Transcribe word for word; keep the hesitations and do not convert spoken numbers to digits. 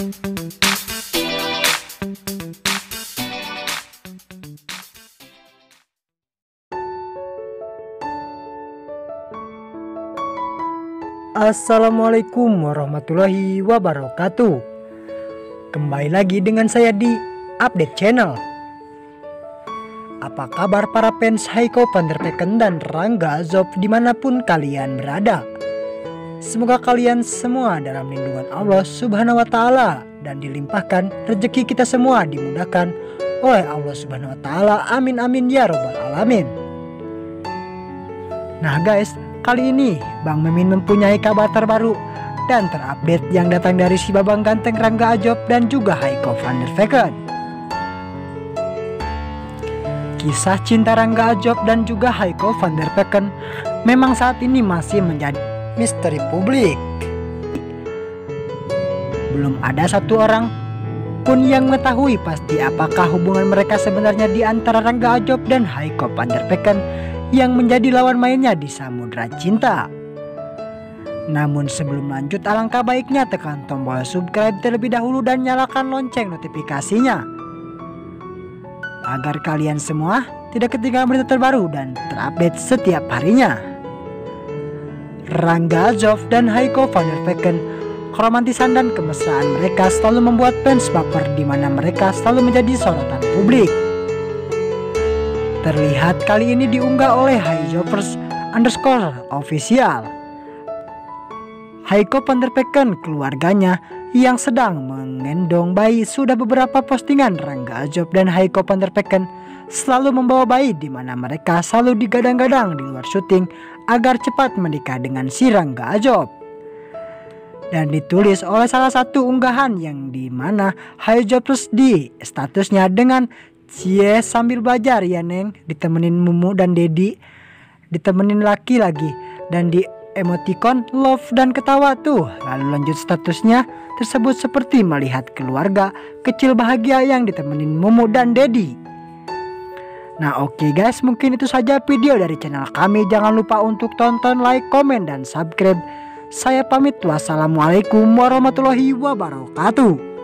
Assalamualaikum warahmatullahi wabarakatuh. Kembali lagi dengan saya di Update Channel. Apa kabar para fans Haiko van der Vecken dan Rangga Azob dimanapun kalian berada? Semoga kalian semua dalam lindungan Allah Subhanahu wa Ta'ala dan dilimpahkan rezeki kita semua dimudahkan oleh Allah Subhanahu wa Ta'ala. Amin amin ya robbal alamin. Nah guys, kali ini Bang Mimin mempunyai kabar terbaru dan terupdate yang datang dari si babang ganteng Rangga Azob dan juga Haiko van der Vecken. Kisah cinta Rangga Azob dan juga Haiko van der Vecken memang saat ini masih menjadi misteri publik. Belum ada satu orang pun yang mengetahui pasti apakah hubungan mereka sebenarnya di antara Rangga Azob dan Haiko van der Vecken yang menjadi lawan mainnya di Samudra Cinta. Namun sebelum lanjut, alangkah baiknya tekan tombol subscribe terlebih dahulu dan nyalakan lonceng notifikasinya agar kalian semua tidak ketinggalan berita terbaru dan terupdate setiap harinya. Rangga Azob dan Haiko van der Vecken, keromantisan dan kemesraan mereka selalu membuat fans baper, di mana mereka selalu menjadi sorotan publik. Terlihat kali ini diunggah oleh Haizovers underscore official. Haiko van der Vecken keluarganya yang sedang menggendong bayi. Sudah beberapa postingan Rangga Azob dan Haiko van der Vecken selalu membawa bayi, di mana mereka selalu digadang-gadang di luar syuting agar cepat menikah dengan si Rangga Azob. Dan ditulis oleh salah satu unggahan yang dimana Haizovers di statusnya dengan cie sambil belajar ya neng, ditemenin Mumu dan Dedi, ditemenin laki lagi, dan di emoticon love dan ketawa tuh. Lalu lanjut statusnya tersebut seperti melihat keluarga kecil bahagia yang ditemenin Mumu dan Dedi. Nah oke okay guys, mungkin itu saja video dari channel kami. Jangan lupa untuk tonton, like, komen, dan subscribe. Saya pamit, wassalamualaikum warahmatullahi wabarakatuh.